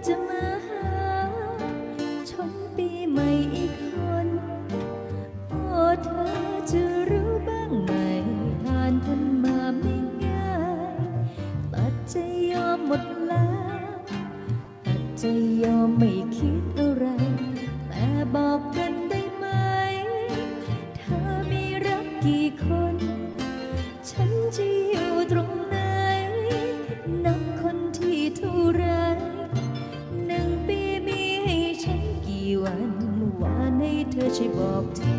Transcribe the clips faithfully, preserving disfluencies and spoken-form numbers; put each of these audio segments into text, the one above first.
จะมาหาชมปีใหม่อีกคนโอ้เธอจะรู้บ้างไหมผ่านพ้นมาไม่ง่ายตัดใจยอมหมดแล้วตัดใจยอมไม่คิดอะไรแต่บอกกันได้ไหมเธอมีรักกี่คนฉันจะอยู่ตรงไหนนับคนที่เท่าไรหนึ่งปีมีให้ฉันกี่วันว่าให้เธอช่วยบอกที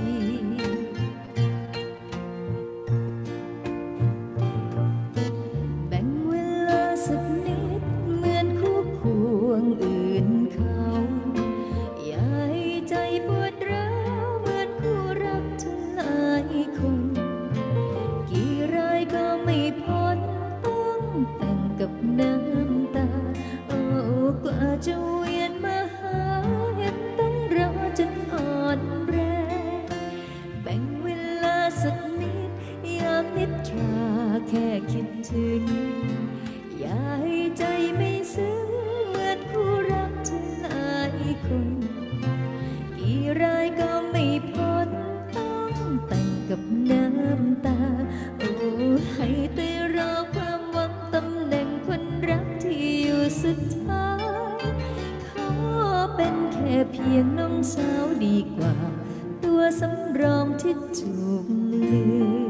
แบ่งเวลาสักนิดเหมือนคู่ควงอื่นเขาอย่าให้ใจปวดร้าวเหมือนคู่รักเธอหลายคนกี่รายก็ไม่พ้นต้องแต่งกับน้ำตาโอ้กว่าจะเวียนมาหาเห็นต้องรอจนอ่อนแรงแบ่งเวลาสักนิดยามนิทราแค่คิดถึงอย่าให้ใจไม่ซึ้งเหมือนคู่รักเธอหลายคนกี่รายก็ไม่พ้นต้องแต่งกับน้ำตาโอ้ให้แต่รอความหวังตำแหน่งคนรักที่อยู่สุดท้ายขอเป็นแค่เพียงน้องสาวดีกว่าตัวสำรองที่ถูกลืม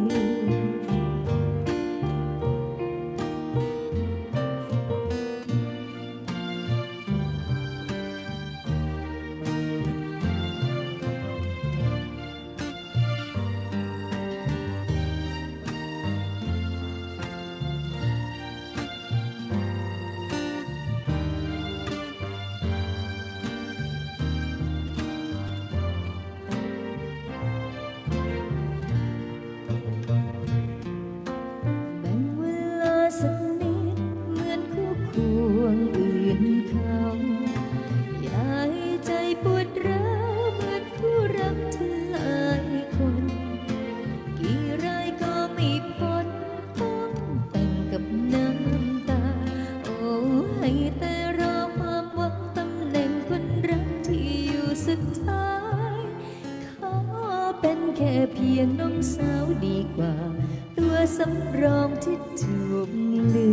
สักนิดเหมือนคู่ควงอื่นเขาอย่าให้ใจปวดร้าวเหมือนคู่รักเธอหลายคนกี่รายก็ไม่พ้นต้องแต่งกับน้ำตาโอ้ให้แต่รอความหวังตำแหน่งคนรักที่อยู่สุดท้ายขอเป็นแค่เพียงน้องสาวดีกว่าตัวสำรองที่ถูกลื